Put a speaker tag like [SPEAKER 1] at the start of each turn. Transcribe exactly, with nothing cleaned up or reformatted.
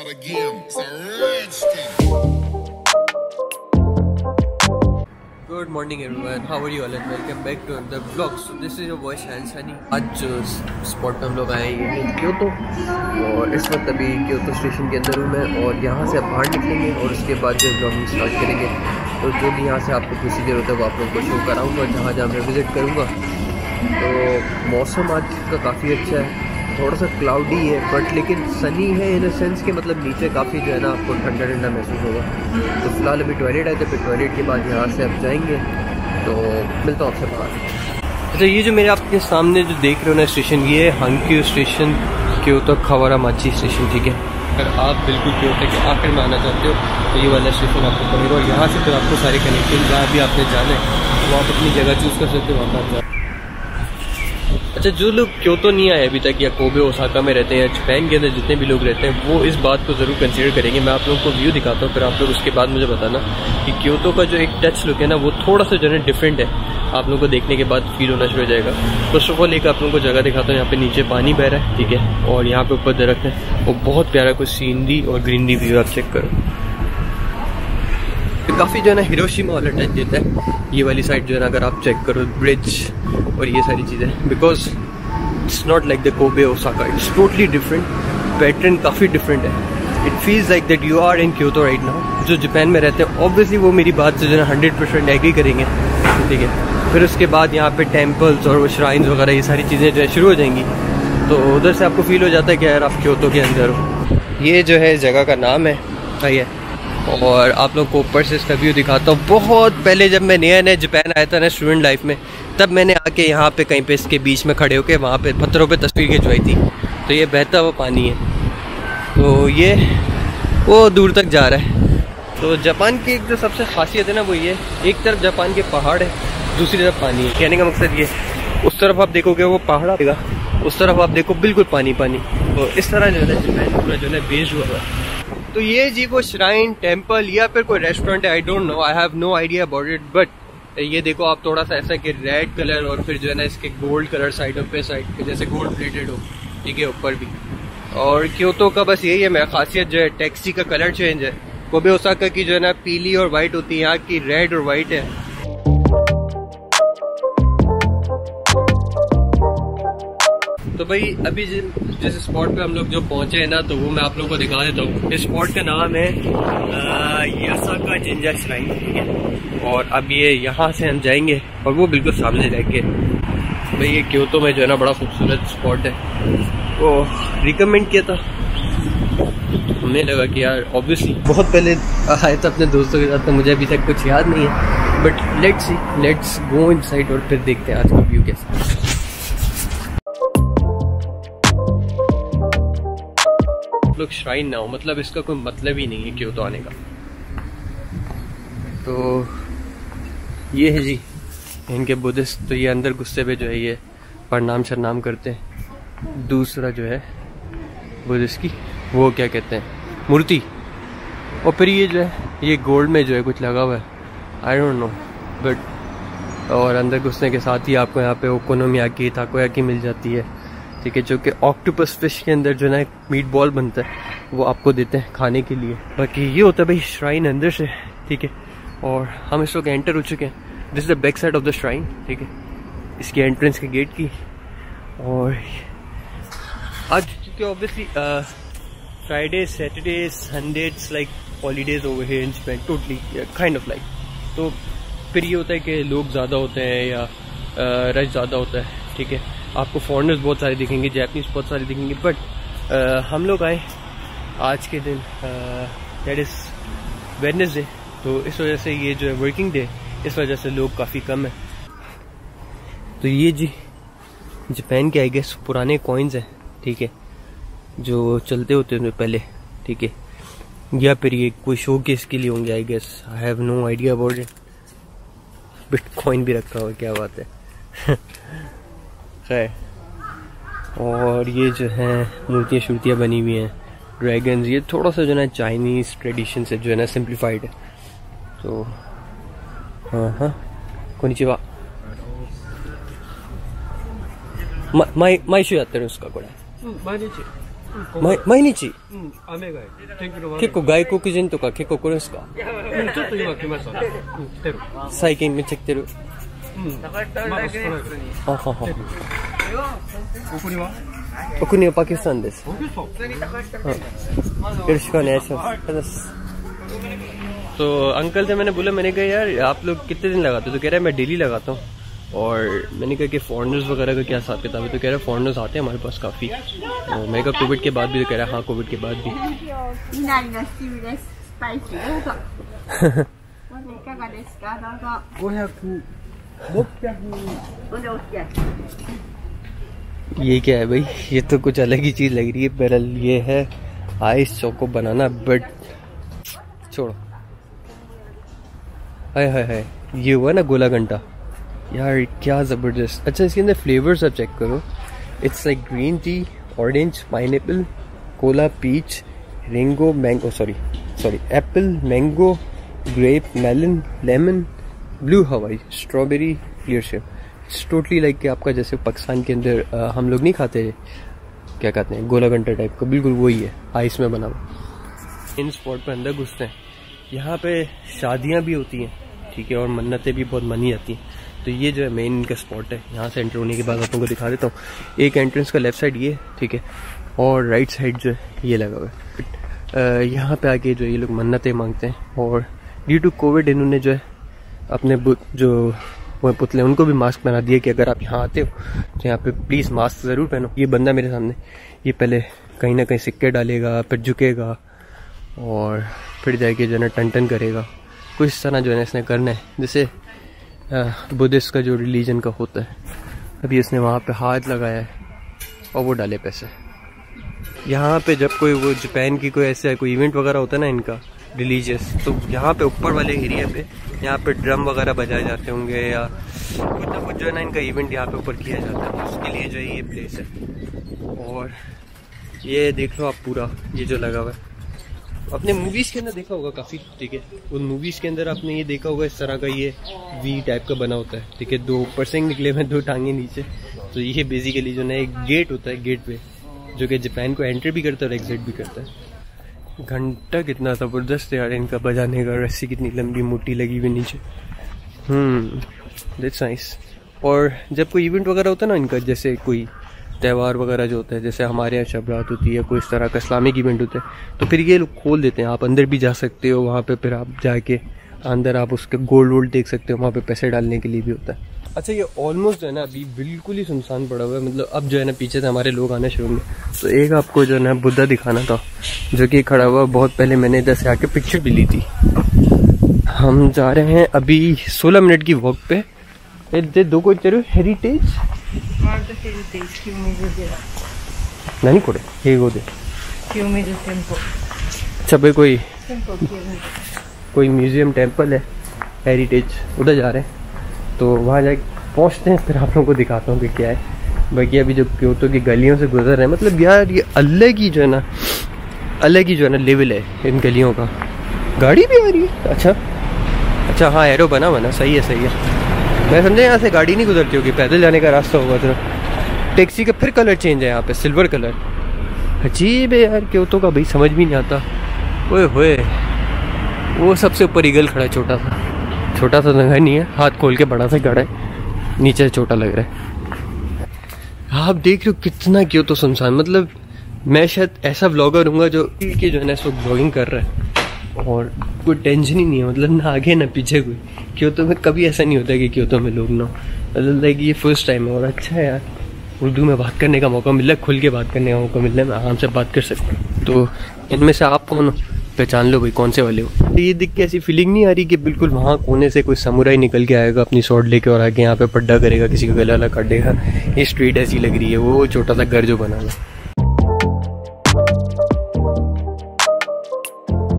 [SPEAKER 1] part of the game. It's a rich thing.
[SPEAKER 2] Good morning everyone, how are you all and welcome back to another vlog. So this is your boy Shahan Sani. आज spot पे हम लोग आए हैं Kyoto और इस वक्त अभी क्योतो स्टेशन के अंदर हूँ मैं और यहाँ से अब बाहर निकलेंगे और उसके बाद जो ब्लॉगिंग स्टार्ट करेंगे। तो जो भी यहाँ से आपको प्रोसीजर होता है वो आप लोगों को शो कराऊँगा जहाँ जहाँ मैं विज़िट करूँगा। तो मौसम आज का काफ़ी अच्छा है, थोड़ा सा क्लाउडी है बट लेकिन सनी है इन अ सेंस के मतलब नीचे काफ़ी जो है ना आपको ठंडा ठंडा महसूस होगा। तो फिलहाल अभी टॉयलेट आए थे, फिर टॉयलेट के बाद यहाँ से अब जाएंगे। तो मिलता हूँ आपसे बाहर। अच्छा ये जो मेरे आपके सामने जो देख रहे हो ना स्टेशन, ये है Hankyu station, Kyoto Kawaramachi station. ठीक है, अगर आप बिल्कुल क्योतो के आखिर में आना चाहते हो तो ये वाला स्टेशन आपको पड़ेगा और यहाँ से फिर आपको सारे कनेक्शन जहाँ भी आपने जाना है वो आप अपनी जगह चूज़ कर सकते हो, वहाँ पर। अच्छा जो लोग क्योतो नहीं आए अभी तक या कोबे ओसाका में रहते हैं या जापान के अंदर जितने भी लोग रहते हैं वो इस बात को ज़रूर कंसीडर करेंगे। मैं आप लोगों को व्यू दिखाता हूँ, फिर आप लोग उसके बाद मुझे बताना कि क्योतो का जो एक टच लुक है ना वो थोड़ा सा जो है डिफरेंट है, आप लोगों को देखने के बाद फील होना शुरू हो जाएगा। फर्स्ट ऑफ ऑल एक आप लोगों को जगह दिखाता हूँ, यहाँ पे नीचे पानी बह रहा है, ठीक है, और यहाँ पे ऊपर दरख्त है, वो बहुत प्यारा कुछ सीनरी और ग्रीनरी व्यू आप चेक करो। काफ़ी जो है ना हिरोशिमा वाला टच देता है ये वाली साइड जो है ना, अगर आप चेक करो ब्रिज और ये सारी चीज़ें, because it's not like the Kobe Osaka, it's totally different, pattern काफ़ी डिफरेंट है। It feels like that you are in Kyoto right now. जो जापान में रहते हैं ऑब्वियसली वो मेरी बात से जो है हंड्रेड परसेंट एग्री करेंगे, ठीक है। फिर उसके बाद यहाँ पे टेम्पल्स और श्राइन्स वगैरह ये सारी चीज़ें जो है शुरू हो जाएंगी, तो उधर से आपको फील हो जाता है कि यार आप क्योतो के अंदर हो। ये जो है जगह का नाम है सही है, और आप लोग को ऊपर से इसका व्यू दिखाता हूँ। बहुत पहले जब मैं नया नया जापान आया था ना स्टूडेंट लाइफ में, तब मैंने आके यहाँ पे कहीं पे इसके बीच में खड़े होके वहाँ पे पत्थरों पे तस्वीर खिंचवाई थी। तो ये बहता हुआ पानी है, तो ये वो दूर तक जा रहा है। तो जापान की एक जो सबसे खासियत है ना वो ये, एक तरफ जापान के पहाड़ है, दूसरी तरफ पानी है। कहने का मकसद ये, उस तरफ आप देखोगे वो पहाड़ आएगा, उस तरफ आप देखो बिल्कुल पानी पानी। तो इस तरह जो है जापान पूरा जो है बेस्ड हुआ है। तो ये जी वो श्राइन टेम्पल या फिर कोई रेस्टोरेंट है, I don't know, I have no idea about it. But ये देखो आप थोड़ा सा ऐसा कि रेड कलर और फिर जो है ना इसके गोल्ड कलर साइडों पे साइड पे जैसे गोल्ड प्लेटेड हो, ठीक है, ऊपर भी। और क्योतो का बस यही है मेरा खासियत जो है, टैक्सी का कलर चेंज है। कोबे ओसाका की जो है ना पीली और वाइट होती है, यहाँ की रेड और वाइट है। तो भाई अभी जिस स्पॉट पे हम लोग जो पहुंचे हैं ना, तो वो मैं आप लोगों को दिखा देता हूँ। इस स्पॉट का नाम है यासाका जिंजा श्राइन, ठीक है। और अब ये यहाँ से हम जाएंगे और वो बिल्कुल सामने जाएंगे। भाई ये क्योतो में जो है ना बड़ा खूबसूरत स्पॉट है, वो रिकमेंड किया था, हमें लगा कि यार ऑब्वियसली बहुत पहले आया था अपने दोस्तों के साथ, तो मुझे अभी तक कुछ याद नहीं है। But let's see, let's go inside और फिर देखते हैं आज का व्यू कैसा। लोग श्राइन ना हो मतलब इसका कोई मतलब ही नहीं है क्योतो आने का। तो ये है जी इनके बुद्धिस्ट, तो ये अंदर गुस्से पे जो है ये प्रणाम शरनाम करते हैं। दूसरा जो है बुद्धिस्ट की वो क्या कहते हैं मूर्ति, और फिर ये जो है ये गोल्ड में जो है कुछ लगा हुआ है, आई डोंट नो बट। और अंदर घुसने के साथ ही आपको यहाँ पे ओकोनोमियाकी ताकोयाकी मिल जाती है, ठीक है, जो कि ऑक्टोपस फिश के अंदर जो ना मीट बॉल बनता है वो आपको देते हैं खाने के लिए। बाकी ये होता है भाई श्राइन अंदर से, ठीक है। और हम इस वक्त एंटर हो चुके हैं, this is the back side of the shrine, ठीक है, इसकी एंट्रेंस के गेट की। और आज क्योंकि obviously Friday Saturday Sunday it's like holidays over here in Japan, totally kind of like. तो फिर ये होता है कि लोग ज़्यादा होते हैं या रश ज़्यादा होता है, ठीक है। आपको फॉरेनर्स बहुत सारे दिखेंगे, जापानीज बहुत सारे दिखेंगे, बट uh, हम लोग आए आज के दिन, दैट इज़ वेडनेसडे, तो इस वजह से ये जो है वर्किंग डे, इस वजह से लोग काफ़ी कम है। तो ये जी जापान के आई गेस पुराने कॉइन्स हैं, ठीक है, जो चलते होते थे पहले, ठीक है, या फिर ये कोई शो केस के लिए होंगे I guess, I have no idea about it. Bitcoin भी रखा हुआ, क्या बात है। खैर, और ये जो है मूर्तियाँ शूर्तियाँ बनी हुई हैं, ड्रैगन्स, ये थोड़ा सा जो है चाइनीज़ ट्रेडिशन से जो है ना सिंप्लीफाइड है। तो हाँ हाँ कोनिचिवा माई माई शो यात्तेるんですかこれ毎日毎毎日雨が天気の悪い結構外国人とか結構来るんですか？ちょっと今来ましたね。来てる。最近めっちゃ来てる。うん。まだ少ないです。あはは。お国は？お国はパキスタンです。パキスタン。よろしくお願いします。तो अंकल से मैंने बोला, मैंने कहा यार आप लोग कितने दिन लगाते हो? तो कह रहा है मैं डेली लगाता हूँ। और मैंने कहा कि फॉरेनर्स वगैरह का क्या हिसाब किताब है? तो कह रहा है फॉरेनर्स आते हैं हमारे पास काफ़ी। तो मैं कहा कोविड के बाद भी? तो कह रहा है हाँ कोविड के बाद भी। ये क्या है भाई? ये तो कुछ अलग ही चीज़ लग रही है। बहरहाल ये है आइस चोको बनाना ब्रेड। छोड़ो। हाय हाय हाय, ये हुआ ना गोला घंटा यार, क्या ज़बरदस्त। अच्छा इसके अंदर फ्लेवर्स आप चेक करो। It's like green tea, orange, pineapple, cola, peach, रेंगो, mango, sorry sorry apple, mango, grape, melon, lemon, blue Hawaii, strawberry, clear shape. It's totally like कि आपका जैसे पाकिस्तान के अंदर आ, हम लोग नहीं खाते, क्या कहते हैं, गोला घंटा टाइप का, बिल्कुल वही है, आइस में बना हुआ। इन स्पॉट पर अंदर घुसते हैं। यहाँ पे शादियाँ भी होती हैं, ठीक है, और मन्नतें भी बहुत मनी जाती हैं। तो ये जो है मेन इनका स्पॉट है। यहाँ से एंटर होने के बाद आप लोगों को दिखा देता हूँ। एक एंट्रेंस का लेफ्ट साइड ये, ठीक है, और राइट साइड जो है ये लगा हुआ है। यहाँ पे आके जो ये लोग मन्नतें मांगते हैं। और ड्यू टू कोविड इन्होंने जो है अपने जो वो पुतले उनको भी मास्क बना दिया कि अगर आप यहाँ आते हो तो यहाँ पे प्लीज़ मास्क ज़रूर पहनो। ये बंदा मेरे सामने, ये पहले कहीं ना कहीं सिक्के डालेगा, फिर झुकेगा और फिर जाके जो है ना टन टन करेगा। कुछ इस तरह जो है ना इसने करना है, जैसे बुद्धिस्ट का जो रिलीजन का होता है। अभी इसने वहाँ पे हाथ लगाया है और वो डाले पैसे। यहाँ पे जब कोई वो जापान की कोई ऐसा कोई इवेंट वगैरह होता है ना इनका रिलीजियस, तो यहाँ पे ऊपर वाले एरिया पे यहाँ पे ड्रम वगैरह बजाए जाते होंगे या कुछ ना कुछ जो है ना इनका इवेंट यहाँ पे ऊपर किया जाता है। उसके लिए जो है ये प्लेस है। और ये देख लो आप पूरा ये जो लगा हुआ है, अपने मूवीज़ के अंदर देखा होगा काफ़ी, ठीक है। उन मूवीज़ के अंदर आपने ये देखा होगा इस तरह का ये वी टाइप का बना होता है, ठीक है। दो ऊपर से निकले हुए, दो टांगे नीचे। तो ये बेसिकली जो ना एक गेट होता है, गेट वे जो कि जापान को एंट्री भी करता है और एग्जिट भी करता है। घंटा कितना ज़बरदस्त है यार इनका बजाने का, रस्सी कितनी लंबी मोटी लगी हुई नीचे। Hmm that's nice. और जब कोई इवेंट वगैरह होता है ना इनका, जैसे कोई त्यौहार वगैरह जो होता है, जैसे हमारे यहाँ शब रात होती है, कोई इस तरह का इस्लामिक इवेंट होता है, तो फिर ये लोग खोल देते हैं। आप अंदर भी जा सकते हो वहाँ पे, फिर आप जाके अंदर आप उसके गोल्ड वोल्ड देख सकते हो, वहाँ पे पैसे डालने के लिए भी होता है। अच्छा ये ऑलमोस्ट जो है ना अभी बिल्कुल ही सुनसान पड़ा हुआ है, मतलब अब जो है ना पीछे से हमारे लोग आने शुरू हुए। तो एक आपको जो है ना बुद्धा दिखाना था जो कि खड़ा हुआ, बहुत पहले मैंने इधर से आके पिक्चर भी ली थी। हम जा रहे हैं अभी सोलह मिनट की वॉक पे। दो को हेरिटेज नहीं कोड़े अच्छा भाई कोई कोई म्यूजियम टेम्पल है हेरिटेज, उधर जा रहे हैं। तो वहाँ जाके पहुँचते हैं, फिर आप लोगों को दिखाता हूँ कि क्या है। बाकी अभी जो क्योतो की गलियों से गुजर रहे हैं, मतलब यार ये अलग ही जो है ना अलग ही जो है ना लेवल है इन गलियों का। गाड़ी भी आ रही है, अच्छा अच्छा हाँ एरो बना बना सही है सही है। मैं समझा यहाँ से गाड़ी नहीं गुजरती होगी, पैदल जाने का रास्ता होगा। तो टैक्सी का फिर कलर चेंज है यहाँ पे, सिल्वर कलर। अजीब है यार क्योतो का, भाई समझ भी नहीं आता। ओए होए वो सबसे ऊपर ईगल खड़ा है, छोटा सा छोटा सा जगह नहीं है, हाथ खोल के बड़ा सा खड़ा है, नीचे छोटा लग रहा है। आप देख रहे हो कितना क्योतो सुनसान। मतलब मैं शायद ऐसा व्लॉगर हूँगा जो कि जो है ना इस वक्त ब्लॉगिंग कर रहा है और कोई टेंशन ही नहीं है, मतलब ना आगे ना पीछे कोई। क्योतो में कभी ऐसा नहीं होता कि क्योतो में लोग ना, मतलब लाइक ये फर्स्ट टाइम है। और अच्छा है यार उर्दू में बात करने का मौका मिल रहा है, खुल के बात करने का मौका मिल रहा है, मैं आराम से बात कर सकता हूँ। तो इनमें से आप कौन हो, पहचान लो भाई कौन से वाले हो। ये देख के ऐसी फीलिंग नहीं आ रही कि बिल्कुल वहाँ कोने से कोई समुराई निकल के आएगा अपनी स्वॉर्ड लेके और आके यहाँ पे पड्डा करेगा, किसी का गला काटेगा। ये स्ट्रीट ऐसी लग रही है, वो छोटा सा घर जो बना है